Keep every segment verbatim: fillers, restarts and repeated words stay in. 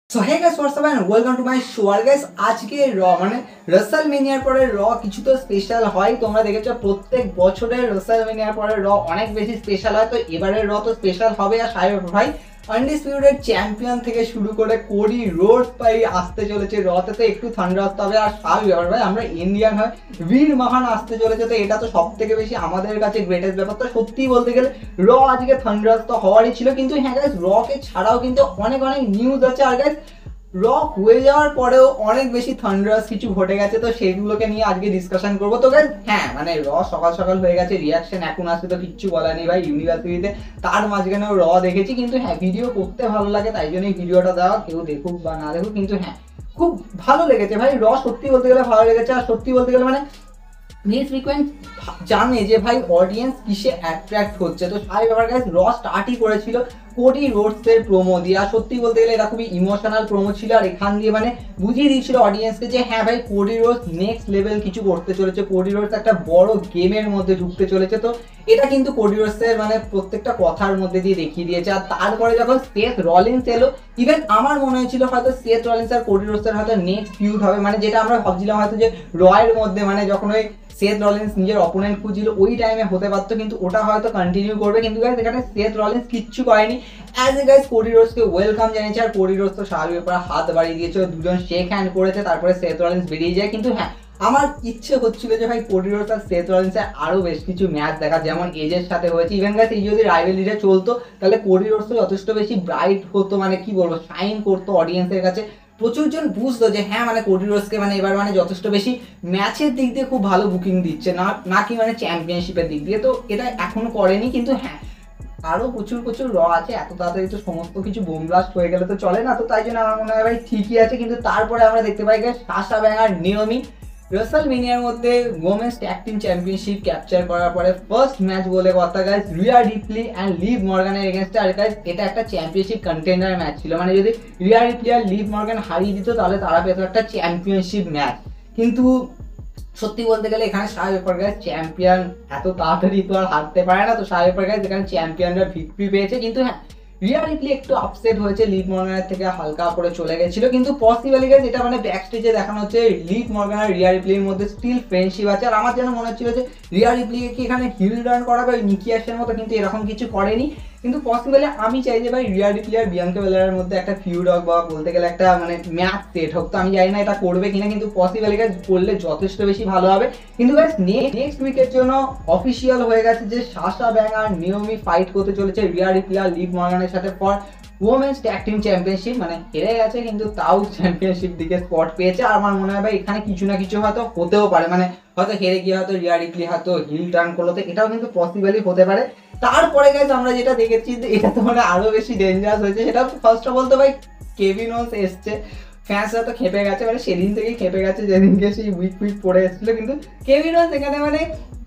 So hey guys what's up and welcome to my show. আর guys আজকে র মানে রাসেলমেনিয়ার পরে র কিছু তো স্পেশাল হয়। তোমরা দেখেছো প্রত্যেক বছরের রাসেলমেনিয়ার পরে র অনেক বেশি স্পেশাল হয়, তো এবারের র তো স্পেশাল হবে। আর সাহেব ভাই আনডিসপিউটেড চ্যাম্পিয়ন থেকে শুরু করে কোডি রোডস পাই আসতে চলেছে রতে, তো একটু ঠান্ডা আসতে হবে। আর সাহেব ব্যাপার ভাই, আমরা ইন্ডিয়ান হয়, বীর মহান আসতে চলেছে, তো এটা তো সব থেকে বেশি আমাদের কাছে গ্রেটেস্ট ব্যাপার। তো সত্যি বলতে গেলে র আজকে থান্ডারস্ট হওয়ারই ছিল, কিন্তু হ্যাঁ গাইস রকে ছাড়াও কিন্তু অনেক অনেক নিউজ আছে। আর গাইস র হয়ে যাওয়ার পরেও অনেক বেশি থান্ডারাস কিছু ঘটে গেছে, তো সেগুলোকে নিয়ে আজকে ডিসকাশন করবো। তো গাইস হ্যাঁ মানে র সকাল সকাল হয়ে গেছে, রিয়াকশন এখন আসছে, তো কিচ্ছু বলা নেই ভাই। ইউনিভার্সিটিতে তার মাঝখানেও র দেখেছি, কিন্তু হ্যাঁ ভিডিও করতে ভালো লাগে, তাই জন্যই ভিডিওটা দেওয়া, কেউ দেখুক বা না দেখুক, কিন্তু হ্যাঁ খুব ভালো লেগেছে ভাই। র সত্যি বলতে গেলে ভালো লেগেছে। আর সত্যি বলতে গেলে মানে মিস ফ্রিকোয়েন্ট জানে যে ভাই অডিয়েন্স কিসে অ্যাট্রাক্ট হচ্ছে, তো সাই ব্যাপার গাইস র স্টার্টই করেছিল কোডি রোডসের প্রোমো দিয়ে। আর সত্যি বলতে গেলে এটা খুবই ইমোশনাল প্রোমো ছিল, আর এখান দিয়ে মানে বুঝিয়ে দিয়েছিল অডিয়েন্সকে যে হ্যাঁ ভাই কোডি রোডস নেক্সট লেভেল কিছু করতে চলেছে, কোডি রোডস একটা বড় গেমের মধ্যে ঢুকতে চলেছে। তো এটা কিন্তু কোডি রোডসের মানে প্রত্যেকটা কথার মধ্যে দিয়ে দেখিয়ে দিয়েছে। আর তারপরে যখন সেথ রলিন্স এলো, ইভেন আমার মনে হয়েছিল হয়তো সেথ রলিন্স আর কোডি রোডসের হয়তো নেক্সট ফিউড হবে, মানে যেটা আমরা ভাবছিলাম হয়তো যে রয়ের মধ্যে মানে যখন ওই সেথ রলিন্স নিজের অপোনেন্ট খুঁজছিল ওই টাইমে হতে পারতো, কিন্তু ওটা হয়তো কন্টিনিউ করবে। কিন্তু গাইস এখানে সেথ রলিন্স কিচ্ছু করেনি, অ্যাজ এ গাইস কোডি রোডসকে ওয়েলকাম জানিয়েছে। আর কোডি রোডস তো স্বাভাবিক ব্যাপার হাত বাড়িয়ে দিয়েছে, দুজন শেক হ্যান্ড করেছে, তারপরে সেথ রলিন্স বেরিয়ে যায়। কিন্তু হ্যাঁ আমার ইচ্ছে হচ্ছিল যে ভাই কোডি রোডস আর সেথ রলিন্সের আরো বেশ কিছু ম্যাচ দেখা, যেমন এজের সাথে হয়েছে। ইভেন গাইস এই যদি রাইভেলিটা চলতো তাহলে কোডি রোডস যথেষ্ট বেশি ব্রাইট হতো, মানে কি বলবো শাইন করতো অডিয়েন্সের কাছে। প্রচুর জন বুঝতো যে হ্যাঁ মানে কোডি রোডসকে মানে এবার মানে যথেষ্ট বেশি ম্যাচের দিক দিয়ে খুব ভালো বুকিং দিচ্ছে, না নাকি মানে চ্যাম্পিয়নশিপের দিক দিয়ে। তো এটা এখনো করেনি, কিন্তু হ্যাঁ আরো প্রচুর প্রচুর র আছে, এত তাড়াতাড়ি তো সমস্ত কিছু বোম ব্লাস্ট হয়ে গেলে তো চলে না। তো তাই জন্য আমার মনে হয় ভাই ঠিকই আছে। কিন্তু তারপরে আমরা দেখতে পাই যে সাশা ব্যাঙ্ক আর নিয়মি রাসেলমেনিয়ার মধ্যে women's tag team championship capture করার পরে ফার্স্ট ম্যাচ বলে কথা guys Rhea Ripley and Liv মর্গানের এগেনস্টে। আর গাইস এটা একটা চ্যাম্পিয়নশিপ কন্টেন্ডার ম্যাচ ছিল, মানে যদি রিয়া রিপ্লি আর লিভ মর্গান হারিয়ে দিত তাহলে তারা পেত একটা চ্যাম্পিয়নশিপ ম্যাচ। কিন্তু সত্যি বলতে গেলে এখানে সাহেব ব্যাপার গাইস চ্যাম্পিয়ন এত তাড়াতাড়ি তো আর হারতে পারে না, তো সাহেব ব্যাপার গাইস এখানে চ্যাম্পিয়নরা ভিক্টরি পেয়েছে। কিন্তু হ্যাঁ রিয়া রিপ্লি একটু আপসেট হয়েছে, লিভ মর্গানের থেকে হালকা করে চলে গেছিল, কিন্তু পসিবলি গাইস এটা মানে ব্যাক স্টেজে দেখানো হচ্ছে লিভ মর্গান আর রিয়া রিপ্লির মধ্যে স্টিল ফ্রেন্ডশিপ আছে। আর আমার যেন মনে হচ্ছিল যে রিয়া রিপ্লিকে কি এখানে হিল রান করাবে ওই নিকি অ্যাশের মতো, কিন্তু এরকম কিছু করেনি। কিন্তু পসিবলি আমি চাই যে ভাই রিয়া রিপ্লি আর বিয়াঙ্কা বেলারের মধ্যে একটা ফিউড হোক, বা বলতে গেলে একটা মানে ম্যাচ সেট হোক। তো আমি জানি না এটা করবে কিনা, কিন্তু পসিবলি গাইস করলে যথেষ্ট বেশি ভালো হবে। কিন্তু গাইস নেক্সট উইকের জন্য অফিসিয়াল হয়ে গেছে যে সাশা ব্যাঙ্ক আর নিয়মি ফাইট করতে চলেছে রিয়া রিপ্লি আর লিভ মর্গানের সাথে for women's tag team championship. মানে হেরে গেছে কিন্তু তাও চ্যাম্পিয়নশিপ দিকে স্পট পেয়েছে। আর আমার মনে হয় ভাই এখানে কিছু না কিছু হয়তো হতেও পারে, মানে হয়তো হেরে গিয়ে হয়তো রিয়া রিপ্লি হয়তো হিল টার্ন করলো, তো এটাও কিন্তু পসিবলি হতে পারে। তারপরে গাইস আমরা যেটা দেখেছি এটা তো মানে আরো বেশি ডেঞ্জারাস হয়েছে, সেটা ফার্স্ট অফ অল তো ভাই কেভিন ওন্স এসছে, ফ্যান্সরা তো খেপে গেছে, মানে সেদিন থেকেই খেপে গেছে যেদিনকে সেই উইক উইক পড়ে এসেছিল। কিন্তু কেভিন ওন্স এখানে মানে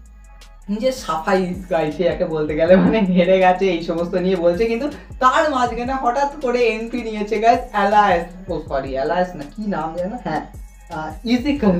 নিজের সাফাই গাইছে একে বলতে গেলে, মানে হেরে গেছে এই সমস্ত নিয়ে বলছে। কিন্তু তার মাঝখানে হঠাৎ করে এন্ট্রি নিয়েছে গাইস অ্যালায়েন্স, ও সরি অ্যালায়েন্স না কি নাম জানো, হ্যাঁ ইজিকাল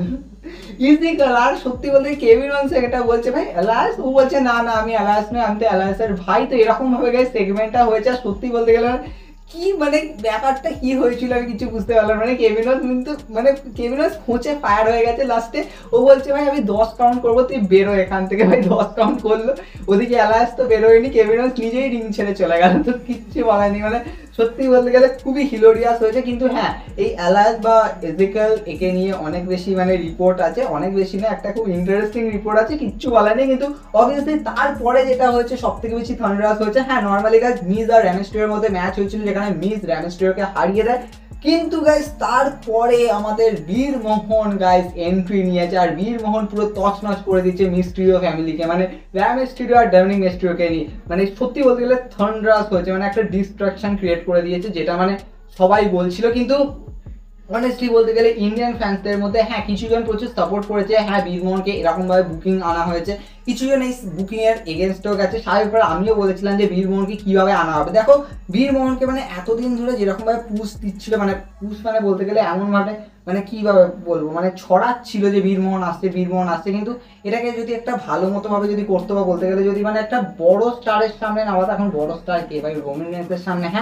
ইজিকাল। আর সত্যি বলতে কেভিন ওয়ান্স এটা বলছে ভাই অ্যালায়েন্স, ও বলছে না না আমি অ্যালায়েন্স নয়, আমি তো অ্যালায়েন্সের ভাই। তো এরকম ভাবে গাইস সেগমেন্টটা হয়েছে। আর সত্যি বলতে গেলে কি মানে ব্যাপারটা কি হয়েছিল আমি কিছু বুঝতে পারলাম, মানে কেভিন ওয়ান্স কিন্তু মানে কেভিন ওয়ান্স খোঁচে ফায়ার হয়ে গেছে লাস্টে। ও বলছে ভাই আমি দশ কাউন্ট করবো, তুই বেরো এখান থেকে। ভাই দশ কাউন্ট করলো, ওদিকে অ্যালায়েন্স তো বেরোয়নি, কেভিন ওয়ান্স নিজেই রিং ছেড়ে চলে গেল, তো কিচ্ছু বলেনি। মানে সত্যি বলতে গেলে খুবই হিলোরিয়াস হয়েছে। কিন্তু হ্যাঁ এই অ্যালায়েন্স বা এজিক্যাল একে নিয়ে অনেক বেশি মানে রিপোর্ট আছে, অনেক বেশি না একটা খুব ইন্টারেস্টিং রিপোর্ট আছে, কিচ্ছু বলা নেই। কিন্তু অবভিয়াসলি তারপরে যেটা হয়েছে সব থেকে বেশি থান্ডারাস হয়েছে, হ্যাঁ নর্মালি গাইস মিজ আর র্যামেস্টোর মধ্যে ম্যাচ হয়েছিল যেখানে মিজ র্যামেস্টোরকে হারিয়ে দেয়। কিন্তু গাইস তারপরে আমাদের বীর মোহন গাইস এন্ট্রি নিয়েছে, আর বীর মোহন পুরো তছনছ করে দিচ্ছে মিস্ট্রিও ফ্যামিলিকে, মানে র্যাম মিস্ট্রিও আর ডমিনিক মিস্ট্রিওকে নিয়ে। মানে সত্যি বলতে গেলে থান্ডারাস হয়েছে, মানে একটা ডিস্ট্রাকশন ক্রিয়েট করে দিয়েছে, যেটা মানে সবাই বলছিল। কিন্তু অনেস্টলি বলতে গেলে ইন্ডিয়ান ফ্যান্সদের মধ্যে হ্যাঁ কিছুজন প্রচুর সাপোর্ট করেছে, হ্যাঁ বীরমোহনকে এরকমভাবে বুকিং আনা হয়েছে, কিছুজন এই বুকিংয়ের এগেনস্টও গেছে। স্বাভাবিক আমিও বলেছিলাম যে বীরমোহনকে কীভাবে আনা হবে। দেখো বীরমোহনকে মানে এতদিন ধরে যেরকমভাবে পুশ দিচ্ছিল, মানে পুশ মানে বলতে গেলে এমনভাবে মানে কীভাবে বলবো মানে ছড়াচ্ছিল যে বীরমোহন আসছে বীরমোহন আসছে, কিন্তু এটাকে যদি একটা ভালো মতোভাবে যদি করতে বা বলতে গেলে যদি মানে একটা বড় স্টারের সামনে নামাতো, এখন বড় স্টার কে ভাই রোমিন রেন্সের সামনে, হ্যাঁ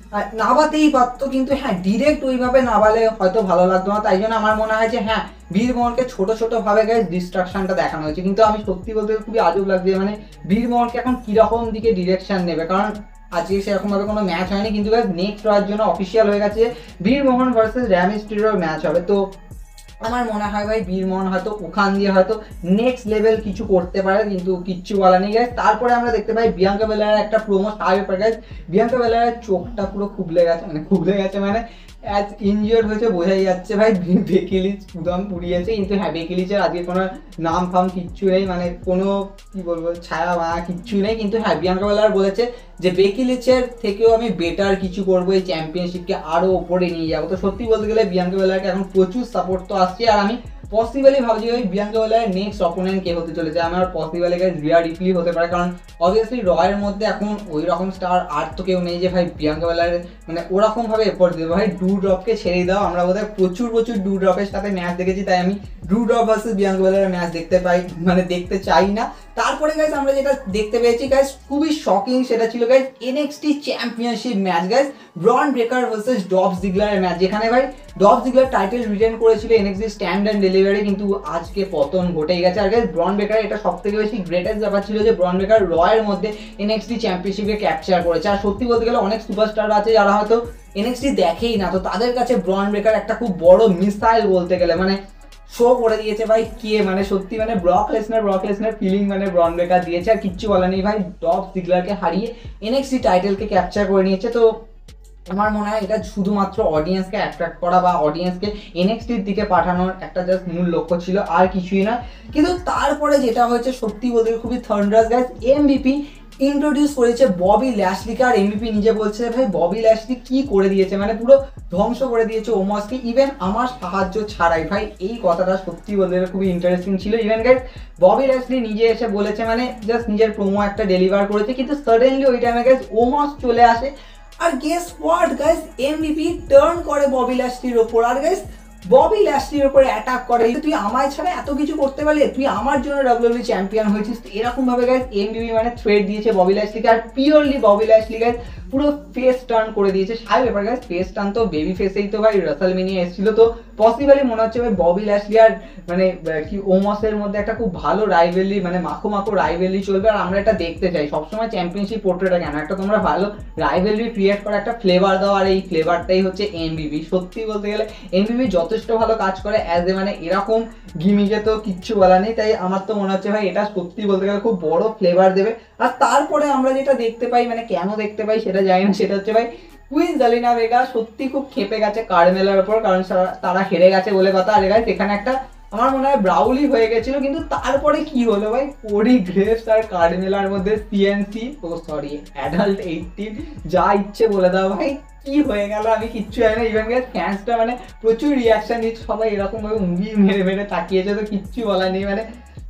নাবাতেই পারতো, কিন্তু হ্যাঁ ডিরেক্ট ওইভাবে নাবালে হয়তো ভালো লাগতো না। তাই জন্য আমার মনে হয় যে হ্যাঁ বীর মোহনকে ছোট ছোট ভাবে গাইস ডিস্ট্রাকশনটা দেখানো হয়েছে। কিন্তু আমি সত্যি বলতে খুবই আজব লাগছে মানে বীর মোহনকে এখন কিরকম দিকে ডিরেকশন নেবে, কারণ আজকে সেরকম ভাবে কোনো ম্যাচ হয়নি, কিন্তু গাইস নেক্সট হওয়ার জন্য অফিসিয়াল হয়ে গেছে বীর মোহন ভার্সেস র্যামিস্ট্রিরোর ম্যাচ হবে। তো আমার মনে হয় ভাই বীর মোহন হয়তো ওখান দিয়ে হয়তো নেক্সট লেভেল কিছু করতে পারে, কিন্তু কিচ্ছু বলা নেই গাইস। তারপরে আমরা দেখতে পাই বিয়াঙ্কা বেলারের একটা প্রোমো স্টার পর গাইস, বিয়াঙ্কা বেলারের চোখটা পুরো খুবলে গেছে, মানে খুবলে গেছে মানে অ্যাজ ইনজিওর্ড হয়েছে বোঝাই যাচ্ছে ভাই। বেকি লিঞ্চ উদম পুড়িয়েছে, কিন্তু হ্যাঁ বেকি লিঞ্চের আজকে কোনো নাম ফাম কিচ্ছু নেই, মানে কোনো কি বলবো ছায়া মায়া কিচ্ছু নেই। কিন্তু হ্যাঁ বিয়াঙ্কা বেলার বলেছে যে বেকি লিঞ্চের থেকেও আমি বেটার কিছু করবো, এই চ্যাম্পিয়নশিপকে আরো ওপরে নিয়ে যাবো। তো সত্যি বলতে গেলে বিয়াঙ্কা বেলারকে এখন প্রচুর সাপোর্ট তো আসছে, আর আমি পসিবলি ভাবছি ওই বিয়াঙ্কা বেলারের নেক্সট অপোনেন্ট কে হতে চলেছে। আমার পসিবলি গাইস রিয়া রিপ্লি হতে পারে, কারণ অবভিয়াসলি রয়ের মধ্যে এখন ওই রকম স্টার আর তো কেউ নেই যে ভাই বিয়াঙ্কা বেলারের মানে ওরকম ভাবে এফোর্ট দেবে। ভাই ডু ড্রপকে ছেড়ে দাও, আমরা বোধহয় প্রচুর প্রচুর ডু ড্রপের সাথে ম্যাচ দেখেছি, তাই আমি ডু ড্রপ ভার্সেস বিয়াঙ্কা বেলারের ম্যাচ দেখতে পাই মানে দেখতে চাই না। তারপরে গাইস আমরা যেটা দেখতে পেয়েছি গাইস খুবই শকিং, সেটা ছিল guys NXT championship match guys, Bron Breakker versus Dolph জিগলারের ম্যাচ, যেখানে ভাই ডলফ জিগলার টাইটেল রিটেন করেছিল এনএক্সটি স্ট্যান্ড অ্যান্ড ডেলিভারি, কিন্তু আজকে পতন ঘটেই গেছে। আর গাইস ব্রন ব্রেকার এটা সব থেকে বেশি গ্রেটেস্ট ব্যাপার ছিল যে ব্রন ব্রেকার রয়ের মধ্যে এনএক্সটি চ্যাম্পিয়নশিপকে ক্যাপচার করেছে। আর সত্যি বলতে গেলে অনেক সুপারস্টার আছে যারা হয়তো এনএক্সটি দেখেই না, তো তাদের কাছে ব্রন ব্রেকার একটা খুব বড় মিসাইল বলতে গেলে, মানে শো করে দিয়েছে ভাই কে মানে সত্যি মানে Brock Lesnar Brock Lesnar feeling মানে ব্রন ব্রেকার দিয়েছে। আর কিচ্ছু বলা নেই ভাই, ডলফ জিগলারকে হারিয়ে এনএক্সটি টাইটেলকে ক্যাপচার করে নিয়েছে। তো আমার মনে হয় এটা শুধুমাত্র অডিয়েন্সকে অ্যাট্রাক্ট করা বা অডিয়েন্সকে এনএক্সটির দিকে পাঠানোর একটা জাস্ট মূল লক্ষ্য ছিল, আর কিছুই না। কিন্তু তারপরে যেটা হয়েছে সত্যি বলতে খুবই থান্ডারাস গাইস, এমভিপি ইন্ট্রোডিউস করেছে ববি ল্যাশলিকে, আর এমভিপি নিজে বলছে ভাই ববি ল্যাশলি কি করে দিয়েছে, মানে পুরো ধ্বংস করে দিয়েছে ওমসকে ইভেন আমার সাহায্য ছাড়াই। ভাই এই কথাটা সত্যি বলতে খুবই ইন্টারেস্টিং ছিল। ইভেন গাইস ববি ল্যাশলি নিজে এসে বলেছে মানে জাস্ট নিজের প্রোমো একটা ডেলিভার করেছে, কিন্তু সাডেনলি ওই টাইমে গাইস ওমস চলে আসে, আর guess what guys MVP turn করে ববি ল্যাশলির ওপর, আর গাইস ববি ল্যাশলির উপরে অ্যাটাক করে, তুই আমায় ছাড়া এত কিছু করতে পারলি, তুই আমার জন্য ডাব্লিউডব্লিউ চ্যাম্পিয়ন হয়েছিস। এরকম ভাবে গাইস এমভিপি মানে থ্রেট দিয়েছে ববি ল্যাশলিকে, আর পিওরলি ববি ল্যাশলি গাইস পুরো ফেস টার্ন করে দিয়েছে। সাই ব্যাপার গাইস ফেস টার্ন তো বেবি ফেসেই তো ভাই রাসেলমেনিয়া এসেছিল, তো পসিবলি মনে হচ্ছে ভাই ববি ল্যাশলি আর মানে কি ওমসের মধ্যে একটা খুব ভালো রাইভেলি মানে মাখো মাখো রাইভেলি চলবে, আর আমরা এটা দেখতে চাই সবসময় চ্যাম্পিয়নশিপ পোর্ট্রেটা কেন একটা তোমরা ভালো রাইভেলি ক্রিয়েট করে একটা ফ্লেভার দাও, আর এই ফ্লেভারটাই হচ্ছে এমভিপি। সত্যি বলতে গেলে এমভিপি যথেষ্ট ভালো কাজ করে অ্যাজ এ মানে এরকম গিমিকে তো কিচ্ছু বলা নেই, তাই আমার তো মনে হচ্ছে ভাই এটা সত্যি বলতে গেলে খুব বড় ফ্লেভার দেবে। আর তারপরে আমরা যেটা দেখতে পাই মানে কেন দেখতে পাই সেটা জানি না, সেটা হচ্ছে ভাই কুইন জেলিনা ভেগা সত্যি খুব খেপে গেছে কার্মেলার উপর, কারণ তারা হেরে গেছে বলে কথা। আর গাইস এখানে একটা আমার মনে হয় ব্রাউলি হয়ে গেছিল, কিন্তু তারপরে কি হলো ভাই কোডি গ্রেভস আর কার্মেলার মধ্যে সিএনসি ও সরি অ্যাডাল্ট এইটিন যা ইচ্ছে বলে দাও ভাই, কি হয়ে গেল আমি কিচ্ছু জানি না। ইভেন গাইস ফ্যান্সটা মানে প্রচুর রিয়াকশন দিচ্ছে, সবাই এরকম ভাবে উঙ্গি মেরে মেরে তাকিয়েছে, তো কিচ্ছু বলা নেই মানে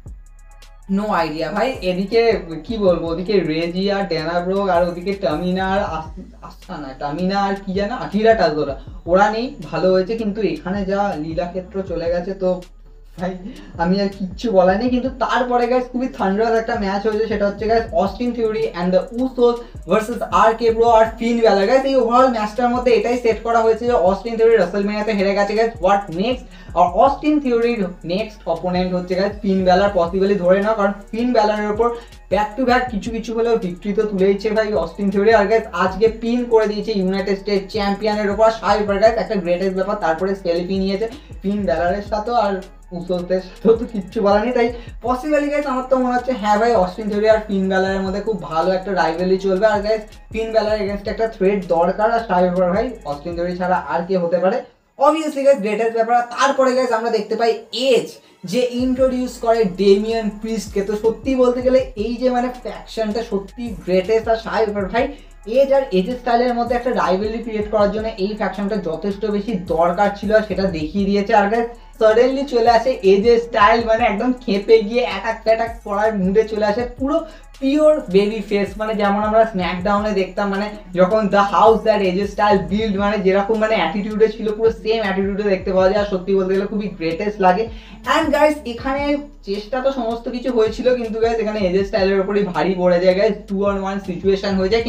নো আইডিয়া ভাই। এদিকে কি বলবো ওদিকে রেজি আর ড্যানা ব্রোক, আর ওদিকে টামিনা আর আস্থা না টামিনা আর কি জানা আকিরা টাজোরা ওরা নেই, ভালো হয়েছে। কিন্তু এখানে যা লীলাক্ষেত্র চলে গেছে তো ভাই আমি আর কিচ্ছু বলা নেই। কিন্তু তারপরে গাইস খুবই থান্ডারাস একটা ম্যাচ হয়েছে, সেটা হচ্ছে guys Austin Theory and the Usos versus R K Bro আর ফিন ব্যালার। গাইস এই ওভারঅল ম্যাচটার মধ্যে এটাই সেট করা হয়েছে যে অস্টিন থিওরি রাসেলমেনিয়াতে হেরে গেছে গাইস, হোয়াট নেক্সট। আর অস্টিন থিওরির নেক্সট অপোনেন্ট হচ্ছে গাইস ফিন ব্যালার, পসিবলি ধরে নাও, কারণ ফিন ব্যালারের উপর ব্যাক টু ব্যাক কিছু কিছু হলেও ভিক্টরি তো তুলেইছে ভাই অস্টিন থিওরি। আর গাইস আজকে পিন করে দিয়েছে ইউনাইটেড স্টেট চ্যাম্পিয়নের উপর, সাই ব্যাপার গাইস একটা গ্রেটেস্ট ব্যাপার। তারপরে স্কেলিপি নিয়েছে ফিন ব্যালারের সাথেও, আর উসোসদের সাথেও তো কিচ্ছু বলা নেই। তাই পসিবলি গাইস আমার তো মনে হচ্ছে হ্যাঁ ভাই অস্টিন থিওরি আর ফিন ব্যালারের মধ্যে খুব ভালো একটা রাইভেলি চলবে। আর গাইস ফিন ব্যালার এগেনস্ট একটা থ্রেড দরকার, আর সাই ব্যাপার ভাই অস্টিন থিওরি ছাড়া আর কে হতে পারে, অবভিয়াসলি গাইস গ্রেটেস্ট ব্যাপার। তারপরে গাইস আমরা দেখতে পাই এজ যে ইন্ট্রোডিউস করে ডেমিয়ান প্রিস্টকে। তো সত্যি বলতে গেলে এই যে মানে ফ্যাকশনটা সত্যি গ্রেটেস্ট। আর সাই ব্যাপার ভাই এজ আর এজ স্টাইলের মধ্যে একটা রাইভেলি ক্রিয়েট করার জন্য এই ফ্যাকশনটা যথেষ্ট বেশি দরকার ছিল, আর সেটা দেখিয়ে দিয়েছে। আর গাইস সাডেনলি চলে আসে এজের স্টাইল, মানে একদম খেপে গিয়ে অ্যাটাক ফ্যাটাক করার মুডে চলে আসে, পুরো পিওর বেবি ফেস, মানে যেমন আমরা স্ম্যাকডাউনে দেখতাম মানে যখন দ্য হাউস দ্যাট এজের স্টাইল বিল্ড মানে যেরকম মানে অ্যাটিটিউডে ছিল পুরো সেম অ্যাটিটিউডে দেখতে পাওয়া যায়। আর সত্যি বলতে গেলে খুবই গ্রেটেস্ট লাগে। অ্যান্ড গাইস এখানে চেষ্টা তো সমস্ত কিছু হয়েছিল, কিন্তু গাইস এখানে এজের স্টাইলের উপরই ভারী পড়ে যায় guys, two on one situation হয়ে যায়। কিন্তু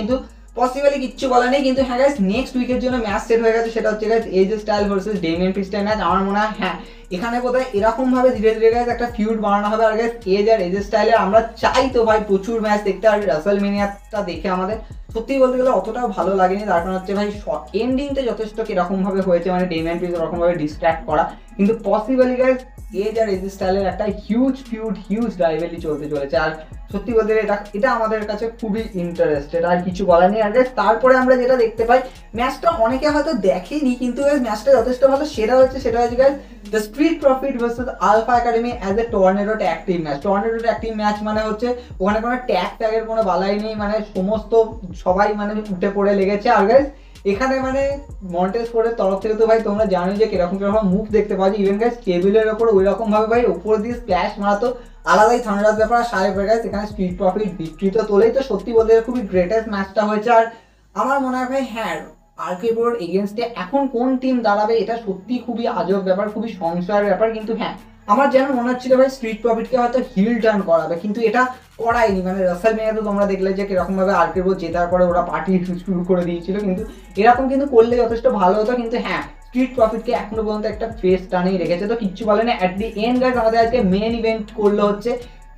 পসিবলি কিচ্ছু বলা নেই, কিন্তু হ্যাঁ গাইস নেক্সট উইকের জন্য ম্যাচ সেট হয়ে গেছে, সেটা হচ্ছে guys Edge style versus Damian প্রিস্টের ম্যাচ। আমার মনে হয় হ্যাঁ এখানে বোধহয় এরকম ভাবে ধীরে ধীরে গাইস একটা ফিউড বানানো হবে। আর গাইস এজ আর এজ স্টাইলের আমরা চাই তো ভাই প্রচুর ম্যাচ দেখতে, আর রাসেলমেনিয়াটা দেখে আমাদের সত্যি বলতে গেলে অতটাও ভালো লাগেনি। তার কারণ হচ্ছে ভাই এন্ডিংটা যথেষ্ট কিরকম ভাবে হয়েছে, মানে ডেমিয়ান প্রিস্ট ওরকম ভাবে ডিস্ট্র্যাক্ট করা, কিন্তু পসিবলি গাইস এজ আর এজ স্টাইলের একটা হিউজ ফিউড হিউজ রাইভেলি চলতে চলেছে। আর সত্যি বলতে এটা এটা আমাদের কাছে খুবই ইন্টারেস্টেড, আর কিছু বলার নেই। আর গাইস তারপরে আমরা যেটা দেখতে পাই, ম্যাচটা অনেকে হয়তো দেখেনি কিন্তু গাইস ম্যাচটা যথেষ্ট ভালো। সেটা হচ্ছে সেটা হচ্ছে guys the Street Profits versus Alpha Academy as a tornado tag team match. Tornado tag team match মানে হচ্ছে ওখানে কোনো ট্যাগ ট্যাগের কোনো বালাই নেই, মানে সমস্ত সবাই মানে উঠে পড়ে লেগেছে। আর গাইস এখানে মানে মন্টেজ ফোর্ডের তরফ থেকে তো ভাই তোমরা জানোই যে কিরকম কিরকম মুভ দেখতে পাচ্ছি, ইভেন গাইস টেবিলের ওপর ওই রকম ভাবে ভাই উপর দিয়ে স্প্ল্যাশ মারা তো আলাদাই থান্ডারাস ব্যাপার। আর সাহেব গাইস এখানে স্ট্রিট প্রফিট ভিক্টরি তো তোলেই, তো সত্যি বলতে খুবই গ্রেটেস্ট ম্যাচটা হয়েছে। আর আমার মনে হয় ভাই হ্যাঁ আরকেবোর এগেনস্টে এখন কোন টিম দাঁড়াবে এটা সত্যি খুবই আজব ব্যাপার, খুবই সংশয়ের ব্যাপার। কিন্তু হ্যাঁ আমার যেন মনে হচ্ছিল ভাই স্ট্রিট প্রফিটকে হয়তো হিল টার্ন করাবে, কিন্তু এটা করায়নি। মানে রাসেলমেনিয়া তো তোমরা দেখলে যে কিরকম ভাবে আরকেবো জেতার পরে ওরা পার্টি শুরু করে দিয়েছিল, কিন্তু এরকম কিন্তু করলে যথেষ্ট ভালো হতো। কিন্তু হ্যাঁ স্ট্রিট প্রফিটকে এখনো পর্যন্ত একটা ফেস টানেই রেখেছে, তো কিচ্ছু বলে না। অ্যাট দি এন্ড গাইস আমাদের আজকে মেন ইভেন্ট করলো হচ্ছে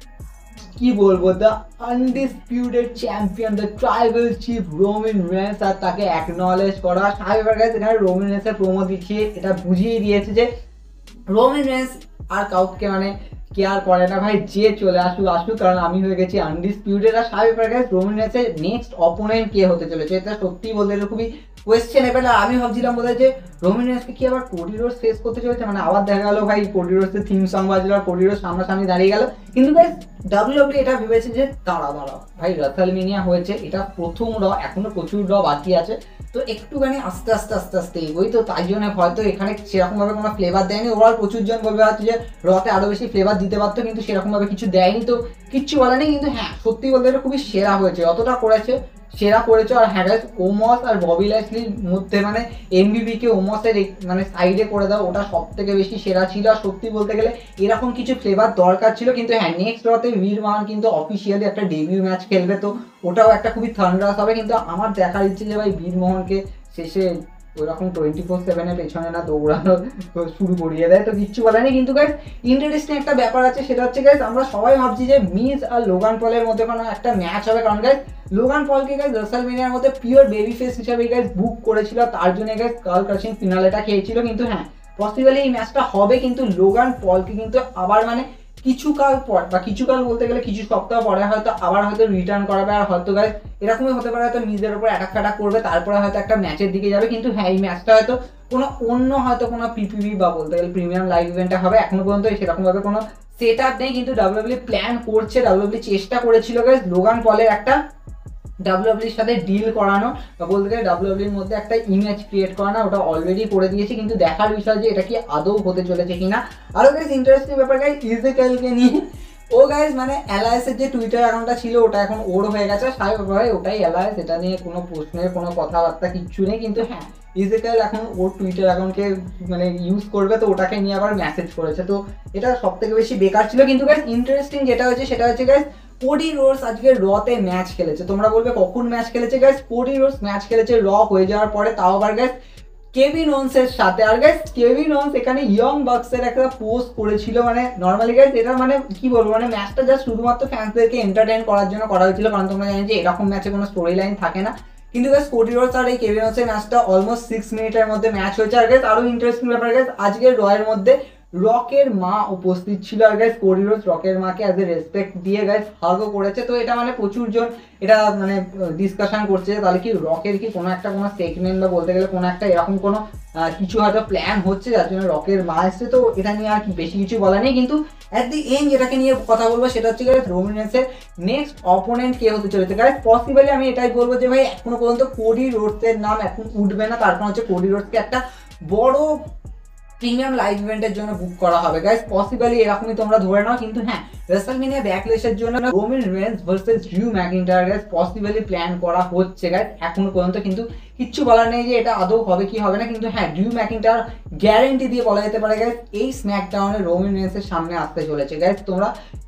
কি বলবো the undisputed champion the tribal chief Roman Reigns, আর তাকে অ্যাকনলেজ করা। সাহেবের কাছে এখানে রোমান রেন্সের প্রোমো দেখিয়ে এটা বুঝিয়ে দিয়েছে যে রোমান রেন্স আর কাউকে মানে কেয়ার করে না ভাই, যে চলে আসুক আসুক, কারণ আমি হয়ে গেছি আনডিসপিউটেড। আর সাহেবের কাছে রোমান রেন্সের নেক্সট অপোনেন্ট কে হতে চলেছে এটা সত্যি বলতে গেলে খুবই কোয়েশ্চেনেবল। আর আমি ভাবছিলাম বোধহয় যে রোমান রেন্সকে কি আবার কোডি রোডস ফেস করতে চলেছে, মানে আবার দেখা গেল ভাই কোডি রোডসের থিম সং বাজলো আর কোডি রোডস সামনাসামনি দাঁড়িয়ে গেল। কিন্তু ভাই ডাব্লিউডাব্লিউ এটা ভেবেছে যে দাঁড়া দাঁড়া ভাই রাসেলমেনিয়া হয়েছে, এটা প্রথম র, এখনো প্রচুর র বাকি আছে, তো একটুখানি আস্তে আস্তে আস্তে আস্তে এগোই। তো তাই জন্য হয়তো এখানে সেরকমভাবে কোনো ফ্লেভার দেয়নি। ওভারঅল প্রচুর জন বলবে হয়তো যে রতে আরও বেশি ফ্লেভার দিতে পারতো, কিন্তু সেরকমভাবে কিছু দেয়নি, তো কিচ্ছু বলে নেই। কিন্তু হ্যাঁ সত্যি বলতে গেলে খুবই সেরা হয়েছে, অতটা করেছে সেরা করেছে। আর হ্যাঁ গাইস ওমস আর ববি ল্যাশলির মধ্যে মানে এমভিপিকে ওমসের মানে সাইডে করে দাও, ওটা সব থেকে বেশি সেরা ছিল। আর সত্যি বলতে গেলে এরকম কিছু ফ্লেভার দরকার ছিল। কিন্তু হ্যাঁ নেক্সট রতে বীর মাহান কিন্তু অফিসিয়ালি একটা ডেবিউ ম্যাচ খেলবে, তো ওটাও একটা খুবই থান্ডারাস হবে। কিন্তু আমার দেখার ইচ্ছে যে ভাই বীর মোহনকে শেষে ওইরকম টোয়েন্টি ফোর সেভেনের পেছনে না দৌড়ানো শুরু করিয়ে দেয়, তো কিচ্ছু বলে নেই। কিন্তু গাইস ইন্টারেস্টিং একটা ব্যাপার আছে, সেটা হচ্ছে গাইস আমরা সবাই ভাবছি যে মিজ আর লোগান পলের মধ্যে কোনো একটা ম্যাচ হবে, কারণ গাইস লোগান পলকে গাইস রাসেলমেনিয়ার মধ্যে পিওর বেবি ফেস হিসেবে গাইস বুক করেছিল, তার জন্য গাইস কার্ল ক্রাশিং ফিনালেটা খেয়েছিল। কিন্তু হ্যাঁ পসিবলি এই ম্যাচটা হবে, কিন্তু লোগান পলকে কিন্তু আবার মানে কিছুকাল পর বা কিছুকাল বলতে গেলে কিছু সপ্তাহ পরে হয়তো আবার হয়তো রিটার্ন করাবে। আর হয়তো গাইস এরকমই হতে পারে, হয়তো মিজের উপর অ্যাটাক ফ্যাটাক করবে, তারপরে হয়তো একটা ম্যাচের দিকে যাবে। কিন্তু হ্যাঁ এই ম্যাচটা হয়তো কোনো অন্য হয়তো কোনো পিপিভি বা বলতে গেলে প্রিমিয়াম লাইভ ইভেন্টটা হবে, এখনো পর্যন্ত সেরকমভাবে কোনো সেট আপ নেই। কিন্তু ডাব্লিউডাব্লিউ প্ল্যান করছে, ডাব্লিউডাব্লিউ চেষ্টা করেছিল গাইস লোগান পলের একটা ডাব্লিউডাব্লিউর সাথে ডিল করানো বা বলতে গেলে ডাব্লিউডাব্লিউর মধ্যে একটা ইমেজ ক্রিয়েট করানো, ওটা অলরেডি করে দিয়েছে। কিন্তু দেখার বিষয় যে এটা কি আদৌ হতে চলেছে কিনা। আরও গাইস ইন্টারেস্টিং ব্যাপার গাইস ইজেকেলকে নিয়ে, ও গাইস মানে অ্যালায়েন্সের যে টুইটার অ্যাকাউন্টটা ছিল ওটা এখন ওর হয়ে গেছে, সাহেব ভাই ওটাই অ্যালায়েন্স, এটা নিয়ে কোনো প্রশ্নের কোনো কথাবার্তা কিচ্ছু নেই। কিন্তু হ্যাঁ ইজেকেল এখন ওর টুইটার অ্যাকাউন্টকে মানে ইউজ করবে, তো ওটাকে নিয়ে আবার মেসেজ করেছে, তো এটা সব থেকে বেশি বেকার ছিল। কিন্তু গাইস ইন্টারেস্টিং যেটা হচ্ছে সেটা হচ্ছে গাইস কোডি রোডস আজকে রতে ম্যাচ খেলেছে। তোমরা বলবে কখন ম্যাচ খেলেছে গাইস, কোডি রোডস ম্যাচ খেলেছে র হয়ে যাওয়ার পরে, তাও আবার গাইস কেভিন ওনসের সাথে। আর গাইস কেভিন ওনস এখানে ইয়ং বাক্সের একটা পোস্ট করেছিল, মানে নর্মালি গাইস এটা মানে কি বলবো মানে ম্যাচটা জাস্ট শুধুমাত্র ফ্যান্সদেরকে এন্টারটেইন করার জন্য করা হয়েছিল, কারণ তোমরা জানো যে এরকম ম্যাচে কোনো স্টোরি লাইন থাকে না। কিন্তু গাইস কোডি রোডস আর এই কেভিন ওনসের ম্যাচটা অলমোস্ট সিক্স মিনিটের মধ্যে ম্যাচ হয়েছে। আর গাইস আরো ইন্টারেস্টিং ব্যাপার গাইস আজকের রয়ের মধ্যে রকের মা উপস্থিত ছিল, আর গাইস কোডি রোডস রকের মাকে অ্যাজ এ রেসপেক্ট দিয়ে গাইস হাগও করেছে। তো এটা মানে প্রচুর জন এটা মানে ডিসকাশন করছে তাহলে কি রকের কি কোনো একটা কোনো সেগমেন্ট বা বলতে গেলে কোনো একটা এরকম কোনো কিছু হয়তো প্ল্যান হচ্ছে যার জন্য রকের মা এসছে। তো এটা নিয়ে আর কি বেশি কিছু বলা নেই। কিন্তু অ্যাট দি এন্ড যেটাকে নিয়ে কথা বলবো সেটা হচ্ছে গাইস রোমান রেন্সের নেক্সট অপোনেন্ট কে হতে চলেছে। গাইস পসিবলি আমি এটাই বলবো যে ভাই এখনো পর্যন্ত কোডি রোডসের নাম এখন উঠবে না, তার কারণ হচ্ছে কোডি রোডসকে একটা বড় প্রিমিয়াম লাইভ ইভেন্টের জন্য বুক করা হবে গাইস, পসিবলি এরকমই তোমরা ধরে নাও। কিন্তু হ্যাঁ রাসেলমেনিয়া ব্যাকলেশের জন্য Roman Reigns versus Drew McIntyre guys possibly plan করা হচ্ছে গাইস এখনো পর্যন্ত, কিন্তু কিচ্ছু বলার নেই যে এটা আদৌ হবে কি হবে না। কিন্তু হ্যাঁ ড্রিউ ম্যাকিন্টায়ার গ্যারেন্টি দিয়ে বলা যেতে পারে গাইস এই স্ম্যাকডাউনে রোমান রেন্সের সামনে আসতে চলেছে গাইস। তোমরা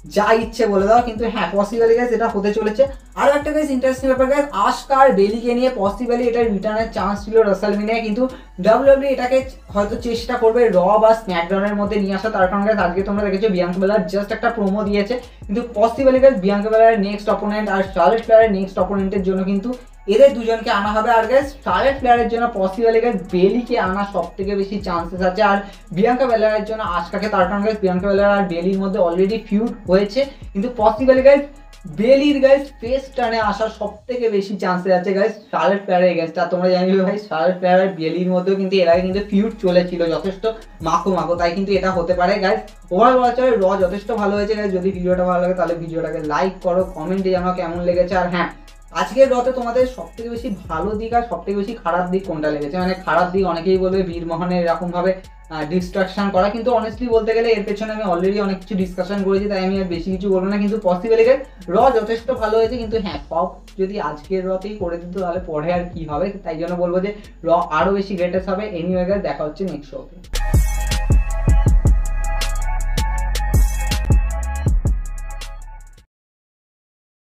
যা ইচ্ছে বলে দাও, কিন্তু হ্যাঁ পসিবলি গাইস এটা হতে চলেছে। আর একটা গাইস ইন্টারেস্টিং ব্যাপার গাইস, আস্কা আর বেলিকে নিয়ে পসিবলি এটা রিটার্নের চান্স ছিল রাসেলমেনিয়ায়, কিন্তু ডাব্লিউডাব্লিউ এটাকে হয়তো চেষ্টা করবে র বা স্ম্যাকডাউনের মধ্যে নিয়ে আসা। তার কারণ গাইস আজকে তোমরা দেখেছো বিয়াঙ্কা বেলার জাস্ট একটা প্রোমো দিয়েছে, কিন্তু possibly guys Bianca Belair next opponent আর শার্লেট ফ্লেয়ারের নেক্সট অপোনেন্টের জন্য কিন্তু এদের দুজনকে আনা হবে। আর গাইস শার্লেট ফ্লেয়ারের জন্য পসিবলি গাইস বেলিকে আনা সব থেকে বেশি চান্সেস আছে, আর বিয়াঙ্কা বেলারের জন্য আস্কাকে। তার কারণ গাইস বিয়াঙ্কা বেলার আর বেলির মধ্যে অলরেডি ফিউড হয়েছে, কিন্তু পসিবলি গাইস বেলির গাইস ফেস টার্নে আসার সব থেকে বেশি চান্সেস আছে গাইস শার্লেট ফ্লেয়ারের এগেইনস্ট। আর তোমরা জানিবে ভাই শার্লেট ফ্লেয়ার আর বেলির মধ্যেও কিন্তু এর আগে কিন্তু ফিউড চলেছিল যথেষ্ট মাখো মাখো, তাই কিন্তু এটা হতে পারে গাইস। ওভারঅল বলা র যথেষ্ট ভালো হয়েছে গাইস। যদি ভিডিওটা ভালো লাগে তাহলে ভিডিওটাকে লাইক করো, কমেন্টে জানাও কেমন লেগেছে। আর হ্যাঁ আজকের রতে তোমাদের সব থেকে বেশি ভালো দিক আর সব থেকে বেশি খারাপ দিক কোনটা লেগেছে? মানে খারাপ দিক অনেকেই বলবে বীর মোহনের এরকম ভাবে ডিস্ট্রাকশন করা, কিন্তু অনেস্টলি বলতে গেলে এর পেছনে আমি অলরেডি অনেক কিছু ডিসকাশন করেছি, তাই আমি আর বেশি কিছু বলবো না। কিন্তু পসিবলি র যথেষ্ট ভালো হয়েছে, কিন্তু হ্যাঁ সব যদি আজকের রতেই করে দিত তাহলে পরে আর কি হবে, তাই জন্য বলবো যে র আরো বেশি গ্রেটেস্ট হবে। এনিওয়ে গাইস দেখা হচ্ছে নেক্সট শোতে।